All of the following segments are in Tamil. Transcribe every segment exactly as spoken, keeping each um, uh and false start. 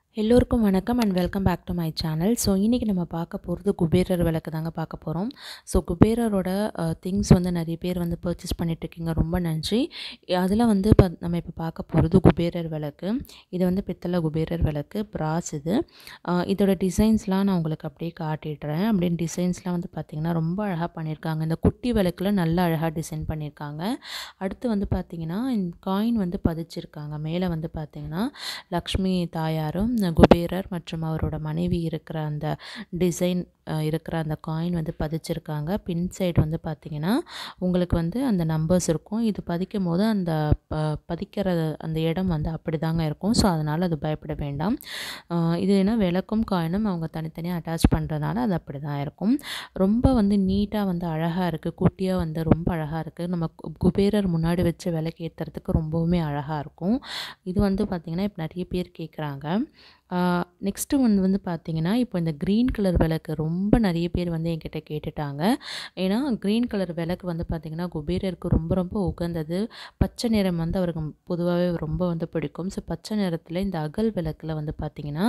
எல்லோருக்கும் வணக்கம் and welcome back to my channel. So இன்றைக்கி நம்ம பார்க்க போகிறது குபேரர் விளக்கு தாங்க பார்க்க போகிறோம். ஸோ குபேரரோட திங்ஸ் வந்து நிறைய பேர் வந்து பர்ச்சேஸ் பண்ணிகிட்ருக்கீங்க, ரொம்ப நன்றி. அதில் வந்து இப்போ நம்ம இப்போ பார்க்க போகிறது குபேரர் விளக்கு. இது வந்து பித்தளை குபேரர் விளக்கு, பிராஸ். இது இதோட டிசைன்ஸ்லாம் நான் உங்களுக்கு அப்படியே காட்டிடுறேன். அப்படின்னு டிசைன்ஸ்லாம் வந்து பார்த்திங்கன்னா ரொம்ப அழகாக பண்ணியிருக்காங்க. இந்த குட்டி விளக்கில் நல்லா அழகாக டிசைன் பண்ணியிருக்காங்க. அடுத்து வந்து பார்த்திங்கன்னா இந்த காயின் வந்து பதிச்சிருக்காங்க. மேலே வந்து பார்த்திங்கன்னா லக்ஷ்மி தாயாரும் குபேரர் மற்றும் அவரோட மனைவி இருக்கிற அந்த டிசைன் இருக்கிற அந்த காயின் வந்து பதிச்சிருக்காங்க. பின் சைடு வந்து பார்த்திங்கன்னா உங்களுக்கு வந்து அந்த நம்பர்ஸ் இருக்கும். இது பதிக்கும் போது அந்த பதிக்கிற அந்த இடம் வந்து அப்படி தாங்க இருக்கும். ஸோ அதனால் அது பயப்பட வேண்டாம். இது என்ன விளக்கும் காயினும் அவங்க தனித்தனியாக அட்டாச் பண்ணுறதுனால அது அப்படி தான் இருக்கும். ரொம்ப வந்து நீட்டாக வந்து அழகாக இருக்குது. குட்டியாக வந்து ரொம்ப அழகாக இருக்குது. நம்ம குபேரர் முன்னாடி வச்சு விளக்கு ஏற்றுறதுக்கு ரொம்பவுமே அழகாக இருக்கும். இது வந்து பார்த்திங்கன்னா இப்போ நிறைய பேர் கேட்குறாங்க. நெக்ஸ்ட்டு வந்து வந்து பார்த்திங்கன்னா இப்போ இந்த க்ரீன் கலர் விளக்கு ரொம்ப நிறைய பேர் வந்து என்கிட்ட கேட்டுட்டாங்க. ஏன்னா க்ரீன் கலர் விளக்கு வந்து பார்த்திங்கன்னா குபேரருக்கு ரொம்ப ரொம்ப உகந்தது. பச்சை நிறம் வந்து அவருக்கு பொதுவாகவே ரொம்ப வந்து பிடிக்கும். ஸோ பச்சை நிறத்தில் இந்த அகல் விளக்கில் வந்து பார்த்திங்கன்னா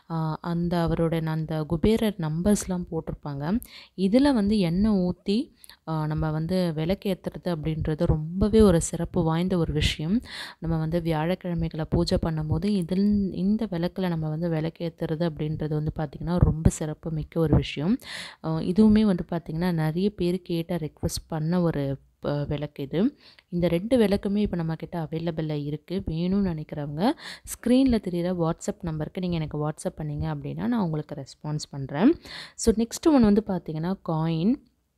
அந்த அவரோட அந்த குபேரர் நம்பர்ஸ்லாம் போட்டிருப்பாங்க. இதில் வந்து எண்ணெய் ஊற்றி நம்ம வந்து விளக்கு ஏற்றுறது அப்படின்றது ரொம்பவே ஒரு சிறப்பு வாய்ந்த ஒரு விஷயம். நம்ம வந்து வியாழக்கிழமைகளை பூஜை பண்ணும்போது இதில் இந்த விளக்கில் நம்ம வந்து விளக்கு ஏற்றுறது அப்படின்றது வந்து பார்த்திங்கன்னா ரொம்ப சிறப்பு மிக்க ஒரு விஷயம். இதுவுமே வந்து பார்த்திங்கன்னா நிறைய பேர் கேட்ட ரெக்வெஸ்ட் பண்ண ஒரு விளக்கு இது. இந்த ரெண்டு விளக்குமே இப்போ நம்மக்கிட்ட அவைலபிளாக இருக்குது. வேணும்னு நினைக்கிறவங்க ஸ்க்ரீனில் தெரிகிற வாட்ஸ்அப் நம்பருக்கு நீங்கள் எனக்கு வாட்ஸ்அப் பண்ணிங்க அப்படின்னா நான் உங்களுக்கு ரெஸ்பான்ஸ் பண்ணுறேன். ஸோ நெக்ஸ்ட்டு ஒன்று வந்து பார்த்திங்கன்னா காயின்.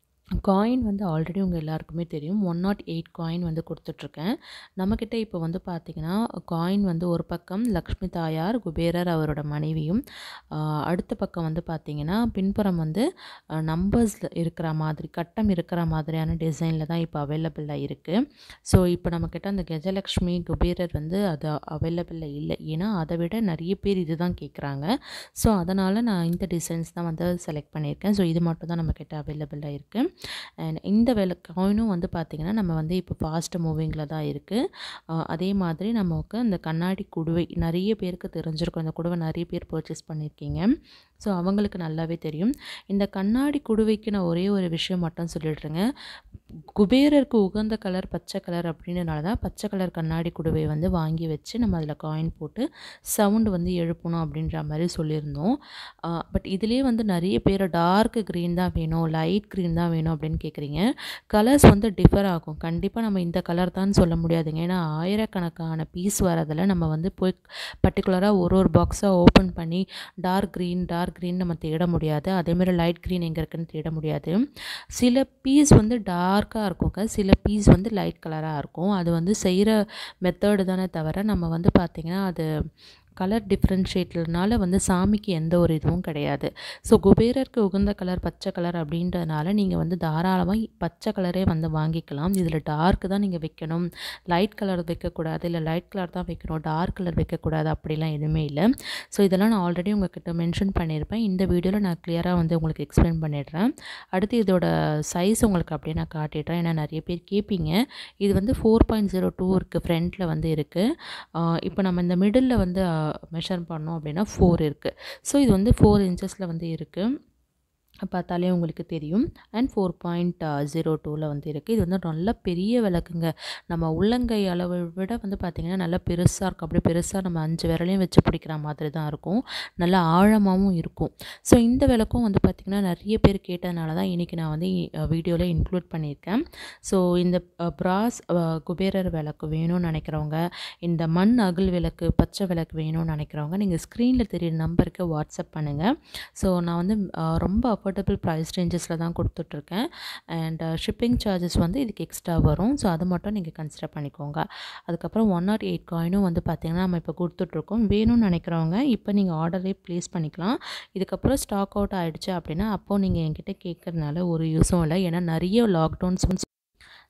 காயின் வந்து ஆல்ரெடி உங்கள் எல்லாருக்குமே தெரியும். ஒன் நாட் எயிட் காயின் வந்து கொடுத்துட்ருக்கேன். நம்மக்கிட்ட இப்போ வந்து பார்த்திங்கன்னா காயின் வந்து ஒரு பக்கம் லக்ஷ்மி தாயார், குபேரர் அவரோட மனைவியும், அடுத்த பக்கம் வந்து பார்த்திங்கன்னா பின்புறம் வந்து நம்பர்ஸ் இருக்கிற மாதிரி கட்டம் இருக்கிற மாதிரியான டிசைனில் தான் இப்போ அவைலபிளாக இருக்குது. ஸோ இப்போ நம்மக்கிட்ட அந்த கஜலக்ஷ்மி குபேரர் வந்து அது அவைலபிளாக இல்லை. ஏன்னா அதை விட நிறைய பேர் இது தான் கேட்குறாங்க. ஸோ அதனால் நான் இந்த டிசைன்ஸ் தான் வந்து செலக்ட் பண்ணியிருக்கேன். ஸோ இது மட்டும் தான் நம்மக்கிட்ட அவைலபிளாக இருக்குது. அண்ட் இந்த வில காயினும் வந்து பார்த்திங்கன்னா நம்ம வந்து இப்போ ஃபாஸ்ட் மூவிங்கில் தான் இருக்குது. அதே மாதிரி நமக்கு அந்த கண்ணாடி குடுவை நிறைய பேருக்கு தெரிஞ்சிருக்கும். இந்த குடுவை நிறைய பேர் பர்ச்சேஸ் பண்ணியிருக்கீங்க. ஸோ அவங்களுக்கு நல்லாவே தெரியும். இந்த கண்ணாடி குடுவைக்கு நான் ஒரே ஒரு விஷயம் மட்டும் சொல்லிடுறேங்க. குபேரருக்கு உகந்த கலர் பச்சை கலர் அப்படின்றனால தான் பச்சை கலர் கண்ணாடி குடுவை வந்து வாங்கி வச்சு நம்ம அதில் காயின் போட்டு சவுண்டு வந்து எழுப்பணும் அப்படின்ற மாதிரி சொல்லியிருந்தோம். பட் இதுலேயே வந்து நிறைய பேர் டார்க் க்ரீன் தான் வேணும், லைட் க்ரீன் தான் வேணும் அப்படின்னு கேட்குறீங்க. கலர்ஸ் வந்து டிஃபர் ஆகும். கண்டிப்பாக நம்ம இந்த கலர் தான் சொல்ல முடியாதுங்க. ஏன்னா ஆயிரக்கணக்கான பீஸ் வரதில் நம்ம வந்து போய் பர்டிகுலராக ஒரு ஒரு பாக்ஸாக ஓப்பன் பண்ணி டார்க் க்ரீன் டார்க் க்ரீன் நம்ம தேட முடியாது. அதேமாதிரி லைட் க்ரீன் எங்கே இருக்குன்னு தேட முடியாது. சில பீஸ் வந்து டார்க்காக இருக்குங்க, சில பீஸ் வந்து லைட் கலராக இருக்கும். அது வந்து செய்கிற மெத்தடு தானே தவிர நம்ம வந்து பார்த்திங்கன்னா அது கலர் டிஃப்ரென்ஷியேட்னால வந்து சாமிக்கு எந்த ஒரு இதுவும் கிடையாது. ஸோ குபேரருக்கு உகந்த கலர் பச்சை கலர் அப்படின்றதுனால நீங்கள் வந்து தாராளமாக பச்சை கலரே வந்து வாங்கிக்கலாம். இதில் டார்க் தான் நீங்கள் வைக்கணும், லைட் கலர் வைக்கக்கூடாது, இல்லை லைட் கலர் தான் வைக்கணும், டார்க் கலர் வைக்கக்கூடாது அப்படிலாம் எதுவுமே இல்லை. ஸோ இதெல்லாம் நான் ஆல்ரெடி உங்கள்கிட்ட மென்ஷன் பண்ணியிருப்பேன். இந்த வீடியோவில் நான் கிளியராக வந்து உங்களுக்கு எக்ஸ்பிளைன் பண்ணிடுறேன். அடுத்து இதோட சைஸ் உங்களுக்கு அப்படியே நான் காட்டிடுறேன். ஏன்னா நிறைய பேர் கேட்பீங்க. இது வந்து ஃபோர் பாயிண்ட் ஜீரோ டூ இருக்குது, ஃப்ரண்ட்டில் வந்து இருக்குது. இப்போ நம்ம இந்த மிடில் வந்து மெஷர் பண்ணோம் அப்படின்னா ஃபோர் இருக்குது. ஸோ இது வந்து ஃபோர் இன்ச்சஸில் வந்து இருக்குது, பார்த்தாலே உங்களுக்கு தெரியும். அண்ட் ஃபோர் பாயிண்ட் ஜீரோ டூவில் வந்து இருக்குது. இது வந்து நல்ல பெரிய விளக்குங்க. நம்ம உள்ளங்கை அளவை விட வந்து பார்த்திங்கன்னா நல்லா பெருசாக இருக்கும். அப்படி பெருசாக நம்ம அஞ்சு விரலையும் வச்சு பிடிக்கிற மாதிரி தான் இருக்கும். நல்லா ஆழமாகவும் இருக்கும். ஸோ இந்த விளக்கும் வந்து பார்த்திங்கன்னா நிறைய பேர் கேட்டதுனால தான் இன்றைக்கி நான் வந்து வீடியோவில் இன்க்ளூட் பண்ணியிருக்கேன். ஸோ இந்த பிராஸ் குபேரர் விளக்கு வேணும்னு நினைக்கிறவங்க, இந்த மண் அகல் விளக்கு பச்சை விளக்கு வேணும்னு நினைக்கிறவங்க நீங்கள் ஸ்க்ரீனில் தெரியுற நம்பருக்கு வாட்ஸ்அப் பண்ணுங்கள். ஸோ நான் வந்து ரொம்ப அஃபோர்டபுள் ப்ரைஸ் ரேஞ்சஸில் தான் கொடுத்துட்ருக்கேன். அண்ட் ஷிப்பிங் சார்ஜஸ் வந்து இதுக்கு எக்ஸ்ட்ரா வரும். ஸோ அது மட்டும் நீங்கள் கன்சிடர் பண்ணிக்கோங்க. அதுக்கப்புறம் ஒன் நாட் எயிட் காயினும் வந்து பார்த்திங்கன்னா நம்ம இப்போ கொடுத்துட்ருக்கோம். வேணும்னு நினைக்கிறவங்க இப்போ நீங்கள் ஆர்டரே ப்ளேஸ் பண்ணிக்கலாம். இதுக்கப்புறம் ஸ்டாக் அவுட் ஆகிடுச்சு அப்படின்னா அப்போது நீங்கள் என்கிட்ட கேட்குறதுனால ஒரு யூஸும் இல்லை. ஏன்னா நிறைய லாக்டவுன்ஸ்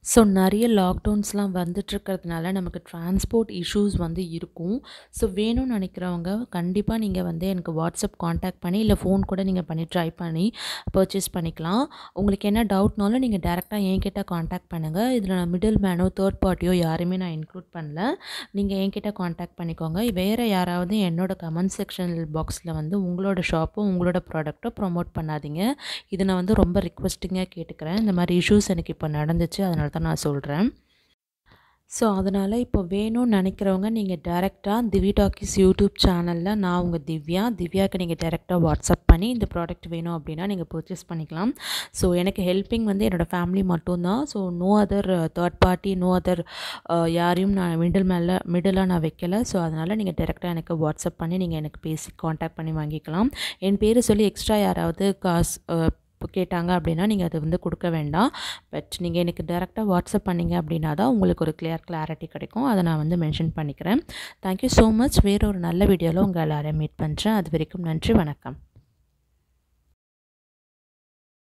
ஸோ நிறைய லாக்டவுன்ஸ்லாம் வந்துட்டுருக்கிறதுனால நமக்கு டிரான்ஸ்போர்ட் இஷ்யூஸ் வந்து இருக்கும். ஸோ வேணும்னு நினைக்கிறவங்க கண்டிப்பாக நீங்கள் வந்து எனக்கு வாட்ஸ்அப் காண்டாக்ட் பண்ணி இல்லை ஃபோன் கூட நீங்கள் பண்ணி ட்ரை பண்ணி பர்ச்சேஸ் பண்ணிக்கலாம். உங்களுக்கு என்ன டவுட்னாலும் நீங்கள் டேரெக்டாக என்கிட்ட காண்டாக்ட் பண்ணுங்கள். இதில் நான் மிடில் மேனோ தேர்ட் பார்ட்டியோ யாருமே நான் இன்க்ளூட் பண்ணல. நீங்கள் என்கிட்ட காண்டாக்ட் பண்ணிக்கோங்க. வேறு யாராவது என்னோட கமெண்ட் செக்ஷன் பாக்ஸில் வந்து உங்களோட ஷாப்போ உங்களோட ப்ராடக்ட்டோ ப்ரொமோட் பண்ணாதீங்க. இதை நான் வந்து ரொம்ப ரிக்வெஸ்டிங்காக கேட்டுக்கிறேன். இந்த மாதிரி இஷ்யூஸ் எனக்கு இப்போ நடந்துச்சு, அதனால தான் நான் சொல்கிறேன். ஸோ அதனால் இப்போ வேணும்னு நினைக்கிறவங்க நீங்கள் டேரெக்டாக திவி டாக்கீஸ் யூடியூப் சேனலில் நான் உங்கள் திவ்யா திவ்யாவுக்கு நீங்கள் டேரெக்டாக வாட்ஸ்அப் பண்ணி இந்த ப்ராடக்ட் வேணும் அப்படின்னா நீங்கள் பர்ச்சேஸ் பண்ணிக்கலாம். ஸோ எனக்கு ஹெல்ப்பிங் வந்து என்னோடய ஃபேமிலி மட்டும்தான். So no other third party, no other யாரையும் நான் மிடில் மேலே மிடிலாக நான் வைக்கலை. ஸோ அதனால் நீங்கள் டேரெக்டாக எனக்கு வாட்ஸ்அப் பண்ணி நீங்கள் எனக்கு பேசி காண்டாக்ட் பண்ணி வாங்கிக்கலாம். என் பேர் சொல்லி எக்ஸ்ட்ரா யாராவது காசு இப்போ கேட்டாங்க அப்படின்னா நீங்கள் அது வந்து கொடுக்க வேண்டாம். பட் நீங்கள் எனக்கு டேரெக்டாக வாட்ஸ்அப் பண்ணிங்க அப்படின்னா தான் உங்களுக்கு ஒரு கிளியர் கிளாரிட்டி கிடைக்கும். அதை நான் வந்து மென்ஷன் பண்ணிக்கிறேன். Thank you so much. வேறு ஒரு நல்ல வீடியோவில் உங்கள் எல்லாரையும் மீட் பண்ணுறேன். அது வரைக்கும் நன்றி, வணக்கம்.